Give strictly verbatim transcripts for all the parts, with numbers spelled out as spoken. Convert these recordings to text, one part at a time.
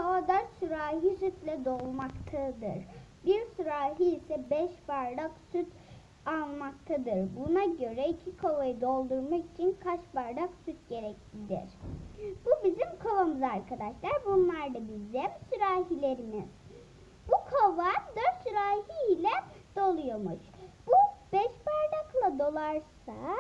kova dört sürahi sütle dolmaktadır. Bir sürahi ise beş bardak süt almaktadır. Buna göre iki kovayı doldurmak için kaç bardak süt gereklidir? Bu bizim kovamız arkadaşlar. Bunlar da bizim sürahilerimiz. Bu kova dört sürahi ile doluyormuş. Bu beş bardakla dolarsa,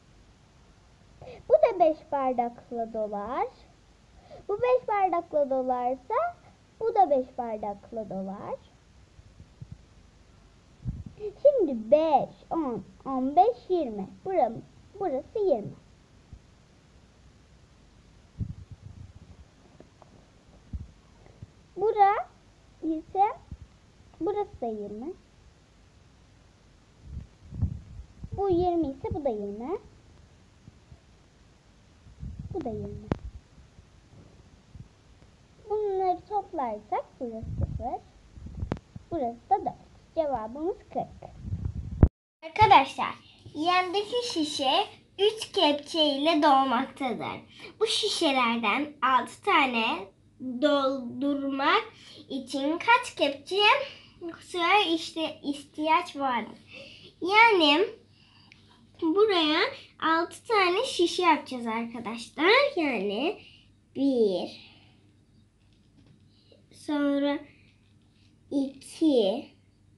bu da beş bardakla dolar. Bu beş bardakla dolarsa, bu da beş bardakla dolar. Şimdi beş, on, on beş, yirmi. Burası, burası yirmi. Bura ise, burası da yirmi. Bu yirmi ise bu da yirmi. Bu da yirmi. Bunları toplarsak burası sıfır. Burası da dört. Cevabımız kırk. Arkadaşlar, yandaki şişe üç kepçe ile dolmaktadır. Bu şişelerden altı tane doldurmak için kaç kepçe suya işte ihtiyaç vardır? Yani buraya altı tane şişe yapacağız arkadaşlar. Yani bir, sonra iki,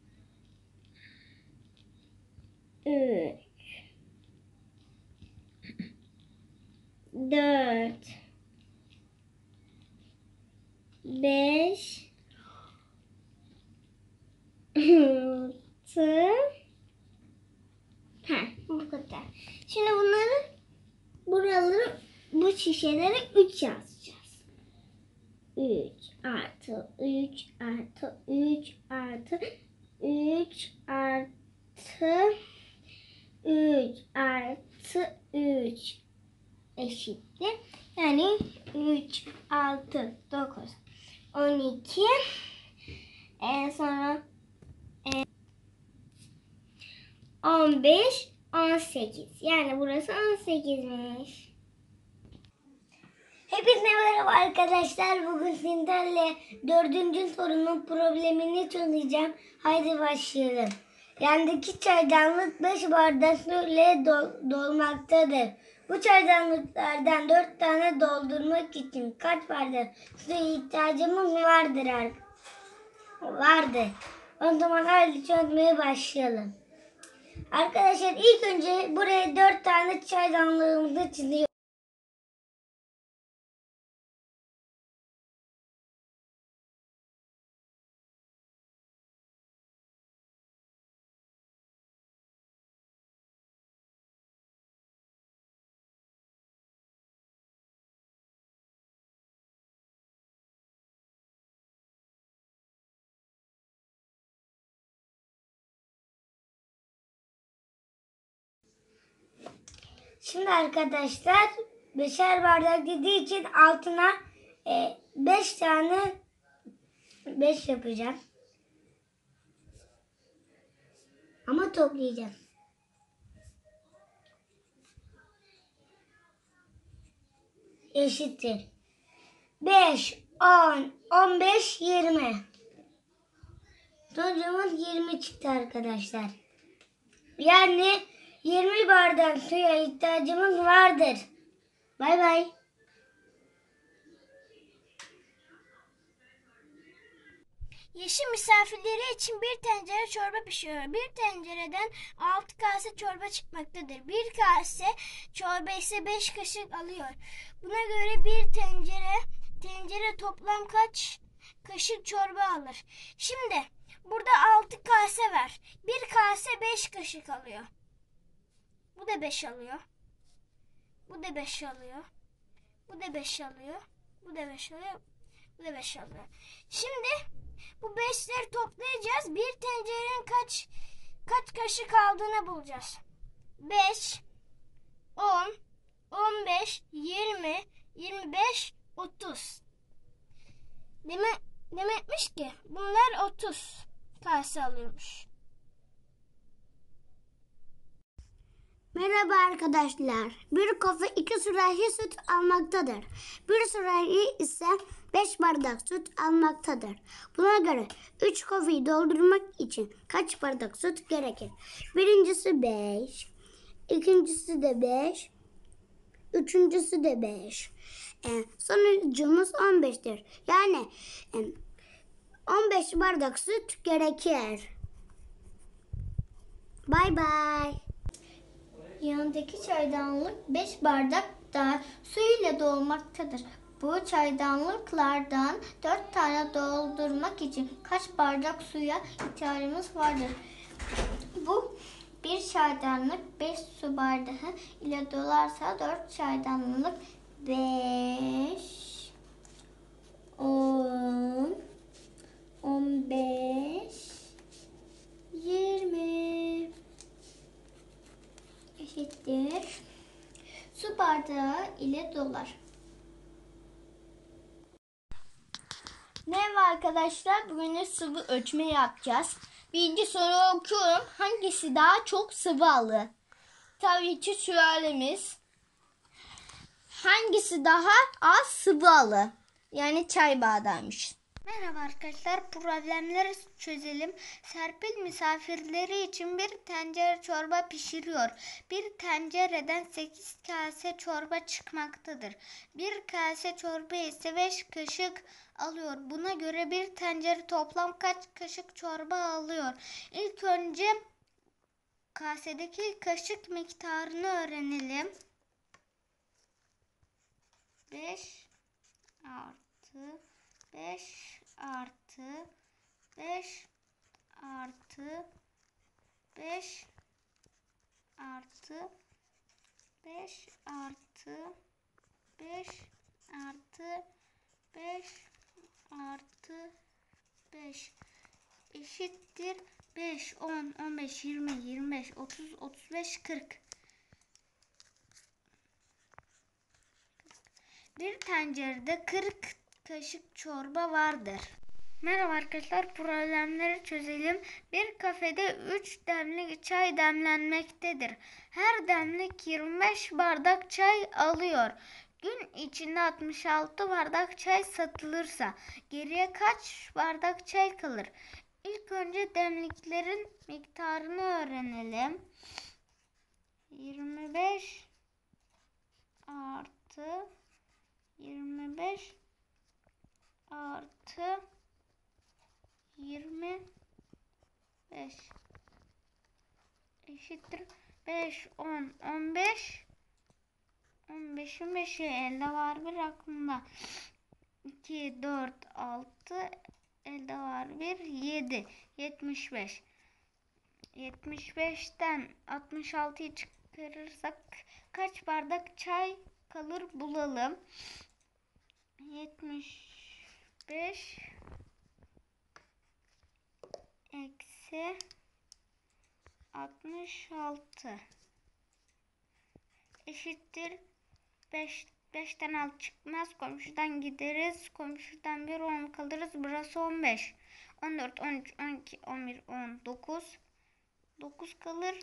üç, dört, beş, altı. Ha, bu kadar. Şimdi bunları, buraları, bu şişelere üç yazacağız. üç artı üç artı üç artı üç artı üç artı üç eşittir. Yani üç, altı, dokuz, on iki, e, sonra e, on beş, on sekiz. Yani burası on sekizmiş. Hepinize merhaba arkadaşlar. Bugün sizlerle dördüncü sorunun problemini çözeceğim. Haydi başlayalım. Yandaki çaydanlık beş bardak su ile dol dolmaktadır. Bu çaydanlıklardan dört tane doldurmak için kaç bardak suya ihtiyacımız vardır? Vardır. O zaman haydi çözmeye başlayalım. Arkadaşlar ilk önce buraya dört tane çaydanlığımızı çiziyoruz. Şimdi arkadaşlar beşer bardak dediği için altına e, beş tane beş yapacağım. Ama toplayacağım. Eşittir. beş, on, on beş, yirmi. Sonucumuz yirmi çıktı arkadaşlar. Yani yirmi bardak suya ihtiyacımız vardır. Bay bay. Yeşim misafirleri için bir tencere çorba pişiyor. Bir tencereden altı kase çorba çıkmaktadır. Bir kase çorba ise beş kaşık alıyor. Buna göre bir tencere tencere toplam kaç kaşık çorba alır? Şimdi burada altı kase var. Bir kase beş kaşık alıyor. Bu da beş alıyor. Bu da beş alıyor. Bu da beş alıyor. Bu da beş alıyor. Bu da beş alıyor. Şimdi bu beşleri toplayacağız. Bir tencerenin kaç kaç kaşık aldığını bulacağız. beş, on, on beş, yirmi, yirmi beş, otuz. Demek, demekmiş ki bunlar otuz kase alıyormuş. Merhaba arkadaşlar. Bir kafe iki sürahi süt almaktadır. Bir sürahi ise beş bardak süt almaktadır. Buna göre üç kafayı doldurmak için kaç bardak süt gerekir? Birincisi beş, ikincisi de beş, üçüncüsü de beş. E, sonucumuz on beştir. Yani e, on beş bardak süt gerekir. Bay bay. Yanındaki çaydanlık beş bardak da su ile dolmaktadır. Bu çaydanlıklardan dört tane doldurmak için kaç bardak suya ihtiyacımız vardır? Bu bir çaydanlık beş su bardağı ile dolarsa dört çaydanlık beş, on, on beş, yirmi eşittir. Su bardağı ile dolar. Merhaba arkadaşlar. Bugün de sıvı ölçme yapacağız. Birinci soru okuyorum. Hangisi daha çok sıvı alır? Tabii ki sürelemiz. Hangisi daha az sıvı alır? Yani çay bardağıymış. Merhaba arkadaşlar, problemleri çözelim. Serpil misafirleri için bir tencere çorba pişiriyor. Bir tencereden sekiz kase çorba çıkmaktadır. Bir kase çorba ise beş kaşık alıyor. Buna göre bir tencere toplam kaç kaşık çorba alıyor? İlk önce kasedeki kaşık miktarını öğrenelim. beş artı beş artı beş artı beş artı beş artı beş artı beş artı beş eşittir beş, on, on beş, yirmi, yirmi beş, otuz, otuz beş, kırk. Bir tencerede kırk kaşık çorba vardır. Merhaba arkadaşlar, problemleri çözelim. Bir kafede üç demlik çay demlenmektedir. Her demlik yirmi beş bardak çay alıyor. Gün içinde altmış altı bardak çay satılırsa geriye kaç bardak çay kalır? İlk önce demliklerin miktarını öğrenelim. yirmi beş artı yirmi beş artı yirmi beş eşittir beş, on, on beş, on beşin beşi elde var bir aklımda. iki, dört, altı, elde var bir, yedi, yetmiş beş. yetmiş beşten altmış altıyı çıkarırsak kaç bardak çay kalır bulalım. yetmiş beş eksi altmış altı eşittir beş. beşten altı çıkmaz. Komşudan gideriz. Komşudan bir on kalırız. Burası on beş. on dört, on üç, on iki, on bir, on dokuz. dokuz kalır.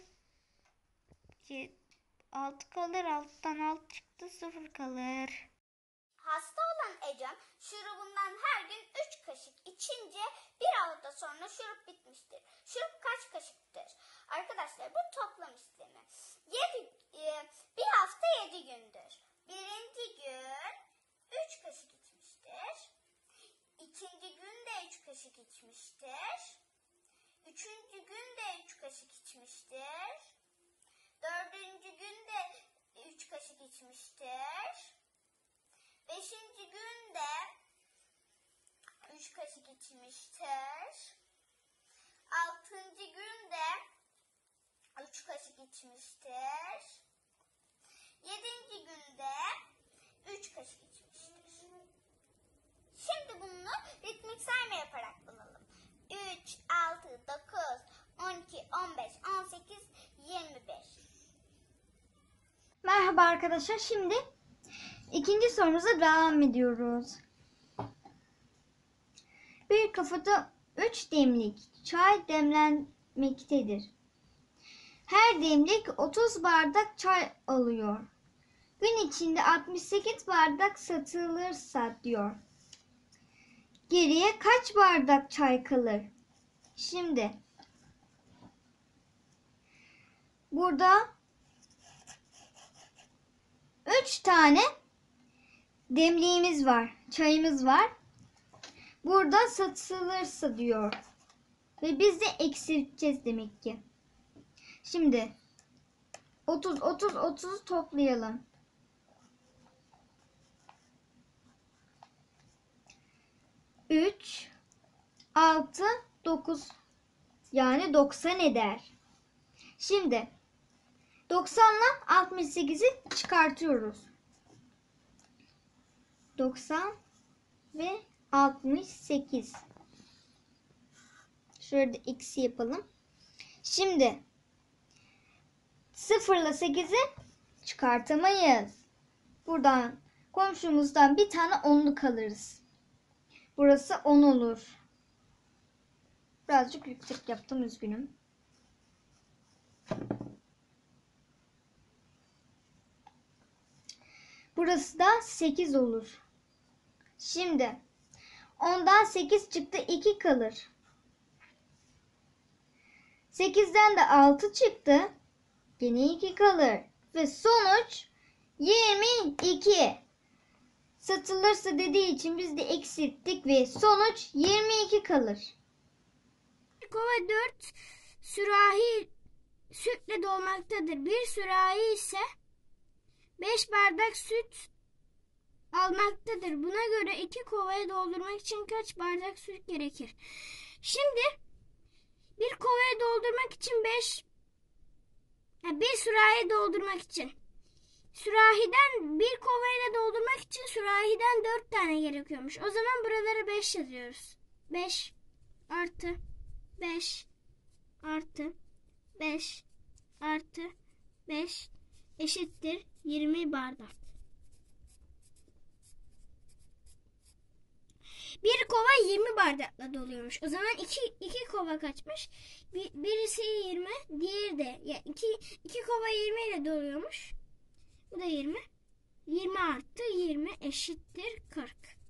altı kalır. altıdan altı çıktı. sıfır kalır. Hasta olan Ecem şurubundan her gün üç kaşık içince bir hafta sonra şurup bitmiştir. Şurup kaç kaşıktır? Arkadaşlar bu toplam işlemi. Yedi, e, bir hafta yedi gündür. Birinci gün üç kaşık içmiştir. İkinci gün de üç kaşık içmiştir. Üçüncü gün de üç kaşık içmiştir. Dördüncü gün de üç kaşık içmiştir. Beşinci günde üç kaşık içmiştir. Altıncı günde üç kaşık içmiştir. Yedinci günde üç kaşık içmiştir. Şimdi bunu ritmik sayma yaparak bulalım. üç, altı, dokuz, on iki, on beş, on sekiz, yirmi beş. Merhaba arkadaşlar. Şimdi İkinci sorumuza devam ediyoruz. Bir kafada üç demlik çay demlenmektedir. Her demlik otuz bardak çay alıyor. Gün içinde altmış sekiz bardak satılırsa diyor. geriye kaç bardak çay kalır? Şimdi burada üç tane demliğimiz var. Çayımız var. Burada satılırsa diyor. Ve biz de eksilteceğiz demek ki. Şimdi otuz otuz otuz toplayalım. üç, altı, dokuz. Yani doksan eder. Şimdi doksanla altmış sekizi çıkartıyoruz. doksan ve altmış sekiz. Şöyle de eksi yapalım. Şimdi sıfır ile sekizi çıkartamayız. Buradan komşumuzdan bir tane onluk alırız. Burası on olur. Birazcık yüksek yaptım, üzgünüm. Burası da sekiz olur. Şimdi ondan sekiz çıktı, iki kalır. sekizden de altı çıktı. Yine iki kalır. Ve sonuç yirmi iki. Satılırsa dediği için biz de eksilttik ve sonuç yirmi iki kalır. Bir kova dört sürahi sütle dolmaktadır. Bir sürahi ise beş bardak süt almaktadır. Buna göre iki kovaya doldurmak için kaç bardak süt gerekir? Şimdi bir kovaya doldurmak için beş, yani bir sürahi doldurmak için sürahiden bir kovayla doldurmak için sürahiden dört tane gerekiyormuş. O zaman buralara beş yazıyoruz. beş artı beş artı beş artı beş eşittir yirmi bardak. Bir kova yirmi bardakla doluyormuş. O zaman iki, iki kova kaçmış? Bir, birisi yirmi, diğeri de. Yani iki, iki kova yirmi ile doluyormuş. Bu da yirmi. yirmi artı yirmi eşittir kırk.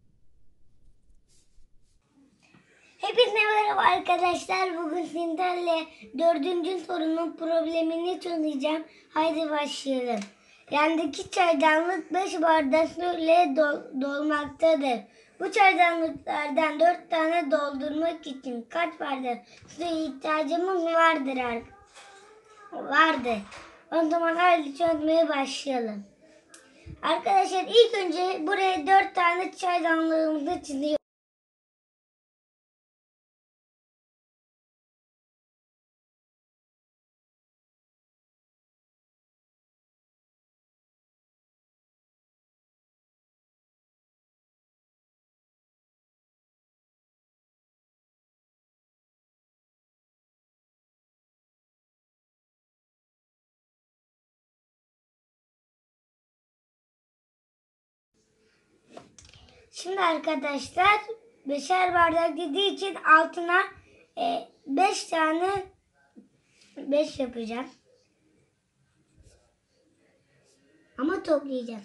Hepinize merhaba arkadaşlar. Bugün sizlerle dördüncü sorunun problemini çözeceğim. Haydi başlayalım. Yandaki çaydanlık beş bardak suyla dol- dolmaktadır. Bu çaydanlıklardan dört tane doldurmak için kaç bardak suya ihtiyacımız vardır? ar- Vardır. O zaman haydi çözmeye başlayalım. Arkadaşlar ilk önce buraya dört tane çaydanlığımızı çiziyoruz. Şimdi arkadaşlar beşer bardak dediği için altına e, beş tane beş yapacağım. Ama toplayacağım.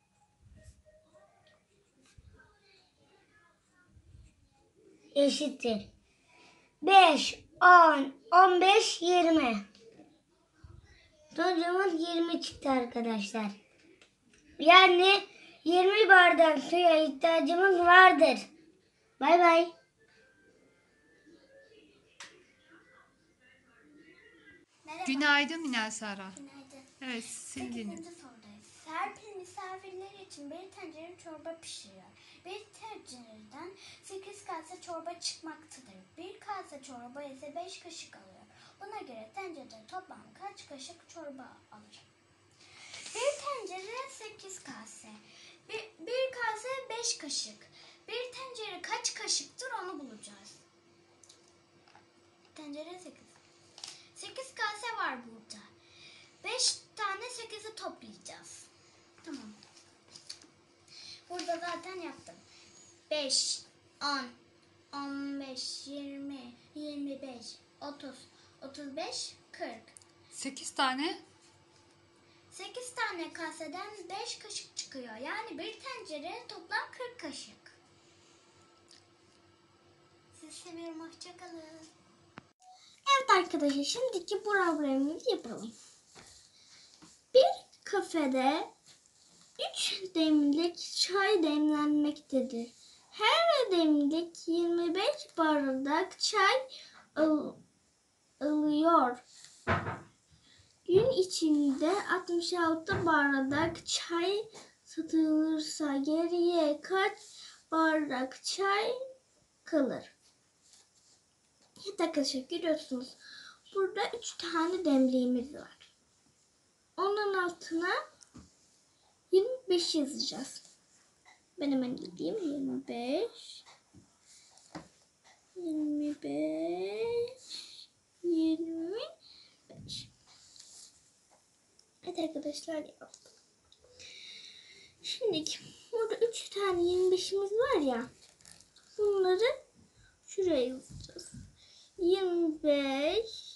Eşittir. beş, on, on beş, yirmi. Sonucumuz yirmi çıktı arkadaşlar. Yani yirmi bardak suya ihtiyacımız vardır. Bay bay. Merhaba. Günaydın Minel Sara. Günaydın. Evet, seni dinliyorum. sekizinci sorudayız. Serpil misafirler için bir tencere çorba pişiriyor. Bir tencereden sekiz kase çorba çıkmaktadır. Bir kase çorba ise beş kaşık alıyor. Buna göre tencerede toplam kaç kaşık çorba alır? Bir tencere sekiz kase. Bir, bir kase beş kaşık. Bir tencere kaç kaşıktır onu bulacağız. Tencere sekiz. sekiz kase var burada. beş tane sekizi toplayacağız. Tamam. Burada zaten yaptım. beş, on, on beş, yirmi, yirmi beş, otuz, otuz beş, kırk. sekiz tane. sekiz tane kaseden beş kaşık çıkıyor. Yani bir tencere toplam kırk kaşık. seviyorum. Hoşçakalın. Evet arkadaşlar, şimdiki problemimizi yapalım. Bir kafede üç demlik çay demlenmektedir. Her demlik yirmi beş bardak çay al- alıyor. Gün içinde altmış altı bardak çay satılırsa geriye kaç bardak çay kalır? Evet arkadaşlar, görüyorsunuz. Burada üç tane demliğimiz var. Onun altına yirmi beş yazacağız. Ben hemen gideyim. yirmi beş yirmi beş yirmi beş. Evet arkadaşlar, yaptım. Şimdi burada üç tane yirmi beşimiz var ya. Bunları şuraya yazacağız. yirmi beş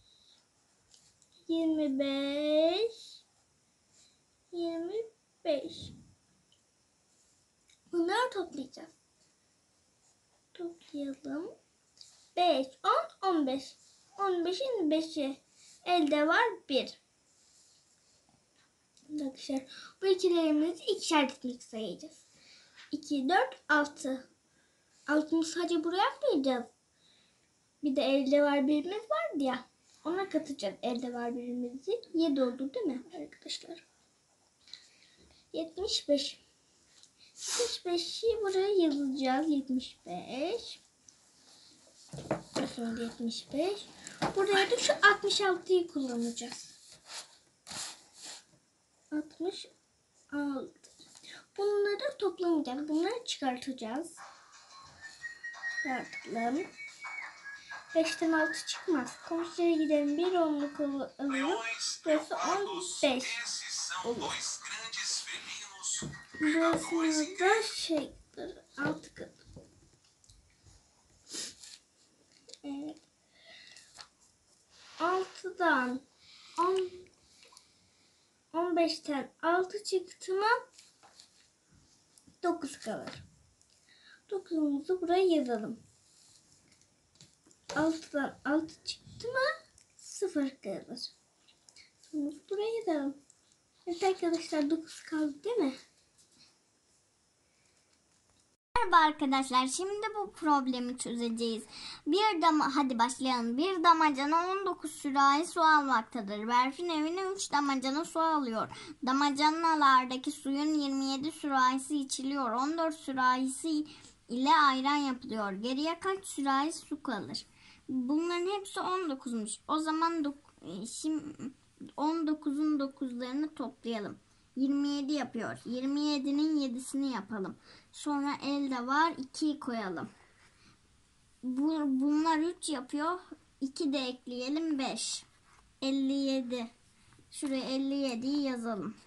yirmi beş yirmi beş. Bunları toplayacağız. Toplayalım. beş, on, on beş. on beşin beşi. Elde var bir. Arkadaşlar, bu ikilerimizi ikişer gitmek sayacağız. iki, dört, altı. altını sadece buraya atmayacağız. Bir de elde var birimiz vardı ya. Ona katacağız elde var birimizi. yedi oldu değil mi arkadaşlar? yetmiş beş. yetmiş beşi buraya yazacağız. yetmiş beş. Sonra yetmiş beş. Buraya da şu altmış altıyı kullanacağız. altmış altı. Bunları toplamayacağız. Bunları çıkartacağız. Çıkartalım. beşten altı çıkmaz. Komşuya gidelim. Bir onluk alıyor. Burası on beş olur. Burasını da şey altı kat. Evet. altıdan on on beşten altı çıktı mı dokuz kalır. dokuzumuzu buraya yazalım. altıdan altı çıktı mı sıfır kalır. Bunu buraya yazalım. Evet arkadaşlar, dokuz kaldı değil mi? Merhaba arkadaşlar, şimdi bu problemi çözeceğiz. Bir dama hadi başlayalım. Bir damacana on dokuz sürahi su almaktadır. Berfin evine üç damacana su alıyor. Damacanalardaki suyun yirmi yedi sürahisi içiliyor. on dört sürahisi ile ayran yapılıyor. Geriye kaç sürahi su kalır? Bunların hepsi on dokuzmuş. O zaman şimdi on dokuzun dokuzlarını toplayalım. yirmi yedi yapıyor. yirmi yedinin yedisini yapalım. Sonra elde var, ikiyi koyalım. Bu, bunlar üç yapıyor. iki de ekleyelim, beş. elli yedi. Şuraya elli yediyi yazalım.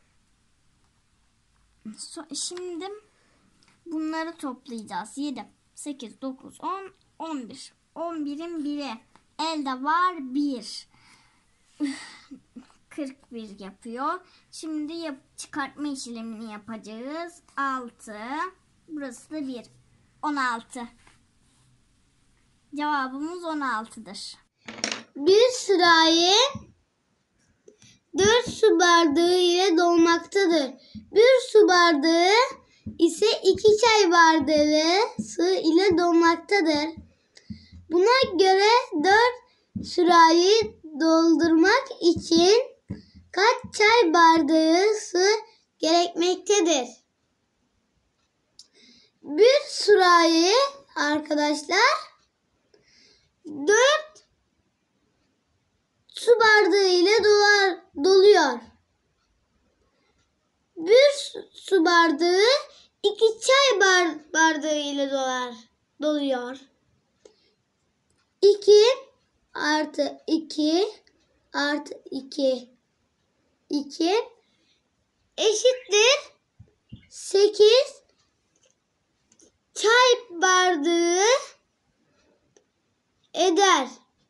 So, şimdi bunları toplayacağız. yedi, sekiz, dokuz, on, on bir. on birin biri. Elde var bir. kırk bir yapıyor. Şimdi yap, çıkartma işlemini yapacağız. altı. Burası da bir. on altı. Cevabımız on altıdır. Bir sürahi dört su bardağı ile dolmaktadır. Bir su bardağı ise iki çay bardağı su ile dolmaktadır. Buna göre dört sürahi doldurmak için kaç çay bardağı su gerekmektedir? Bir sürahi arkadaşlar dört su bardağı ile dolar, doluyor. Bir su bardağı iki çay bar, bardağı ile dolar, doluyor. iki artı iki artı iki iki eşittir sekiz çay bardağı eder.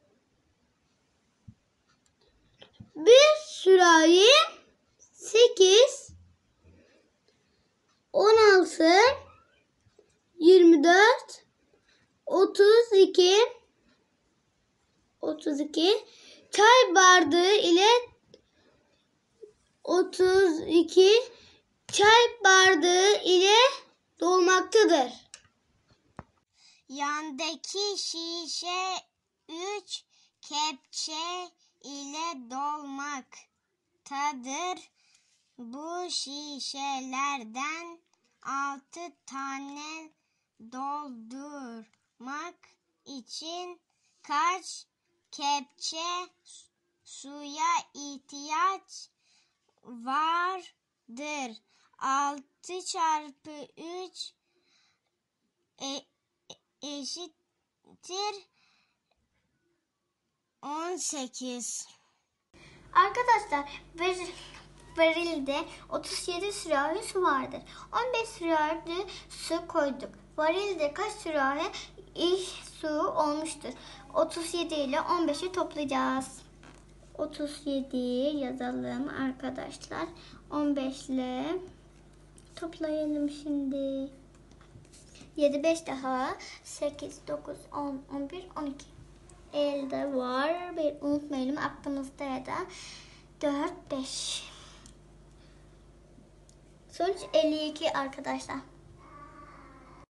Bir sürahi sekiz, on altı, yirmi dört, otuz iki otuz iki çay bardağı ile otuz iki çay bardağı ile dolmaktadır. Yandaki şişe üç kepçe ile dolmaktadır. Bu şişelerden altı tane doldurmak için kaç kepçe suya ihtiyaç vardır? altı çarpı üç e, eşittir on sekiz. Arkadaşlar var- varilde otuz yedi sürahi su vardır. on beş sürahi su koyduk. Varilde kaç sürahi iş su olmuştur? otuz yedi ile on beşi toplayacağız. otuz yedi yazalım arkadaşlar. on beş ile toplayalım şimdi. yedi, beş daha. sekiz, dokuz, on, on bir, on iki. Elde var. Bir unutmayalım aklımızda ya da. dört, beş. Sonuç elli iki arkadaşlar.